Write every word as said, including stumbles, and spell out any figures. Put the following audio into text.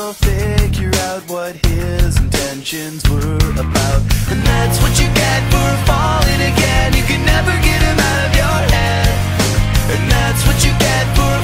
he'll figure out what his intentions were about. And that's what you get for falling again. You can never get him out of your head. And that's what you get for